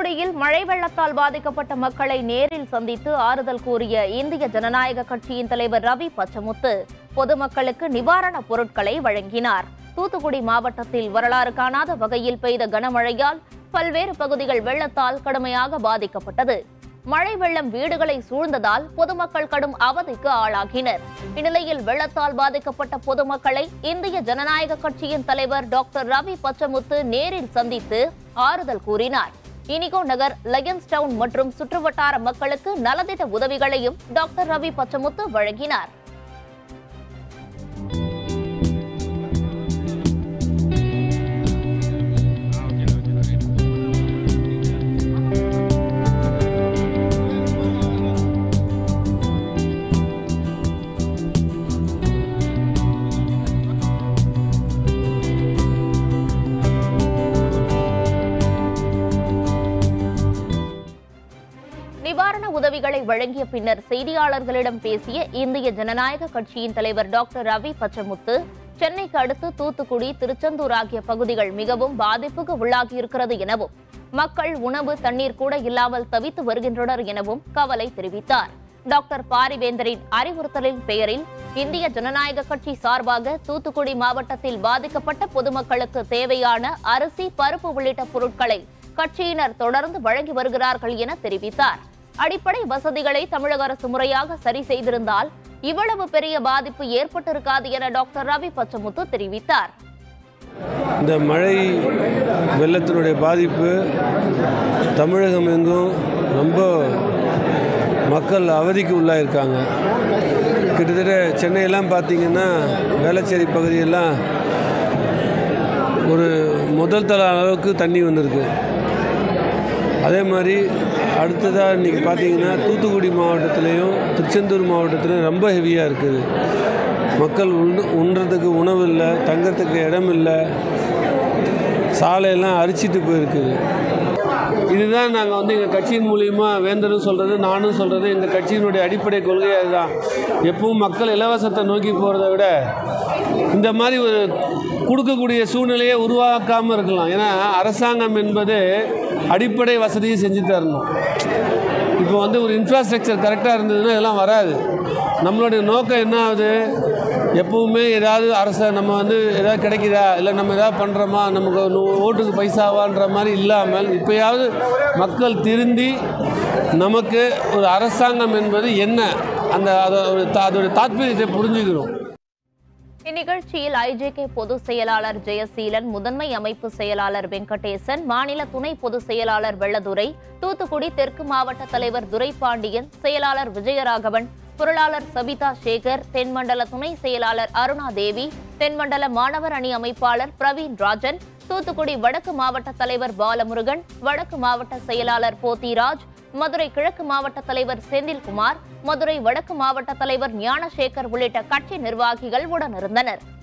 தூத்துக்குடியில் மழை வெள்ளத்தால் பாதிக்கப்பட்ட மக்களை நேரில் சந்தித்து ஆறுதல் கூறிய இந்திய ஜனநாயக கட்சியின் தலைவர் ரவி பச்சமுத்து பொதுமக்களுக்கு நிவாரணப் பொருட்களை வழங்கினார். தூத்துக்குடி மாவட்டத்தில் வரலாறு காணாத வகையில் பெய்த கனமழையால் பல்வேறு பகுதிகள் வெள்ளத்தால் கடுமையாக பாதிக்கப்பட்டது. மழை வெள்ளம் வீடுகளை சூழ்ந்ததால் பொதுமக்கள் கடும் அவதிக்கு ஆளாகினர். இந்நிலையில் வெள்ளத்தால் பாதிக்கப்பட்ட பொதுமக்களை இந்திய ஜனநாயக கட்சியின் தலைவர் டாக்டர் ரவி பச்சமுத்து நேரில் சந்தித்து ஆறுதல் கூறினார். இனிகோ நகர், லயன்ஸ் டவுன் மற்றும் சுற்றுவட்டார மக்களுக்கு நலத்திட்ட உதவிகளையும் டாக்டர் ரவி பச்சமுத்து வழங்கினார். நிவாரண உதவிகளை வழங்கிய பின்னர் செய்தியாளர்களிடம் பேசிய இந்திய ஜனநாயக கட்சியின் தலைவர் டாக்டர் ரவி பச்சமுத்து, சென்னைக்கு அடுத்து தூத்துக்குடி, திருச்செந்தூர் ஆகிய பகுதிகள் மிகவும் பாதிப்புக்கு உள்ளாகியிருக்கிறது எனவும், மக்கள் உணவு, தண்ணீர் கூட இல்லாமல் தவித்து வருகின்றனர் எனவும் கவலை தெரிவித்தார். டாக்டர் பாரிவேந்தரின் அறிவுறுத்தலின் பெயரில் இந்திய ஜனநாயக கட்சி சார்பாக தூத்துக்குடி மாவட்டத்தில் பாதிக்கப்பட்ட பொதுமக்களுக்கு தேவையான அரிசி, பருப்பு உள்ளிட்ட பொருட்களை கட்சியினர் தொடர்ந்து வழங்கி வருகிறார்கள் என தெரிவித்தார். அடிப்படை வசதிகளை தமிழக அரசு முறையாக சரி செய்திருந்தால் இவ்வளவு பெரிய பாதிப்பு ஏற்பட்டிருக்காது என டாக்டர் ரவி பச்சமுத்து தெரிவித்தார். இந்த மழை வெள்ளத்தினுடைய பாதிப்பு தமிழகம் எங்கும் ரொம்ப மக்கள் அவதிக்கு உள்ளாயிருக்காங்க. கிட்டத்தட்ட சென்னையெல்லாம் பார்த்தீங்கன்னா வேளச்சேரி பகுதியெல்லாம் ஒரு முதல் தள அளவுக்கு தண்ணி வந்திருக்கு. அதே மாதிரி அடுத்ததாக இன்றைக்கி பார்த்தீங்கன்னா தூத்துக்குடி மாவட்டத்திலையும் திருச்செந்தூர் மாவட்டத்திலையும் ரொம்ப ஹெவியாக இருக்குது. மக்கள் உண்றதுக்கு உணவு இல்லை, தங்கறதுக்கு இடம் இல்லை, சாலையெல்லாம் அரிச்சிட்டு போயிருக்குது. இதுதான் நாங்கள் எங்கள் கட்சியின் மூலியமாக வேந்தரும் சொல்கிறது, நானும் சொல்கிறது, எங்கள் கட்சியினுடைய அடிப்படை கொள்கை அதுதான். எப்பவும் மக்கள் இலவசத்தை நோக்கி போகிறத விட இந்த மாதிரி ஒரு கொடுக்கக்கூடிய சூழ்நிலையை உருவாக்காமல் இருக்கலாம். ஏன்னா அரசாங்கம் என்பது அடிப்படை வசதியை செஞ்சு தரணும். இப்போ ஒரு இன்ஃப்ராஸ்ட்ரக்சர் கரெக்டாக இருந்ததுன்னா இதெல்லாம் வராது. நம்மளுடைய நோக்கம் என்ன ஆகுது, எப்பவுமே ஏதாவது நம்ம ஏதாவது கிடைக்குதா, இல்லை நம்ம ஏதாவது பண்ணுறோமா, நமக்கு ஓட்டுக்கு பைசாவான்ற மாதிரி இல்லாமல் இப்போயாவது மக்கள் திருந்தி நமக்கு ஒரு அரசாங்கம் என்பது என்ன அதோட தாத்பரியத்தை புரிஞ்சுக்கிறோம். இந்நிகழ்ச்சியில் ஐஜேகே பொதுச் செயலாளர் ஜெயசீலன், முதன்மை அமைப்பு செயலாளர் வெங்கடேசன், மாநில துணை பொதுச் செயலாளர் வெள்ளதுரை, தூத்துக்குடி தெற்கு மாவட்ட தலைவர் துரைபாண்டியன், செயலாளர் விஜயராகவன், பொருளாளர் சபிதா சேகர், தென்மண்டல துணை செயலாளர் அருணாதேவி, தென்மண்டல மாணவர் அணி அமைப்பாளர் பிரவீன் ராஜன், தூத்துக்குடி வடக்கு மாவட்ட தலைவர் பாலமுருகன், வடக்கு மாவட்ட செயலாளர் போத்திராஜ், மதுரை கிழக்கு மாவட்ட தலைவர் செந்தில்குமார், மதுரை வடக்கு மாவட்ட தலைவர் ஞானசேகர் உள்ளிட்ட கட்சி நிர்வாகிகள் உடனிருந்தனர்.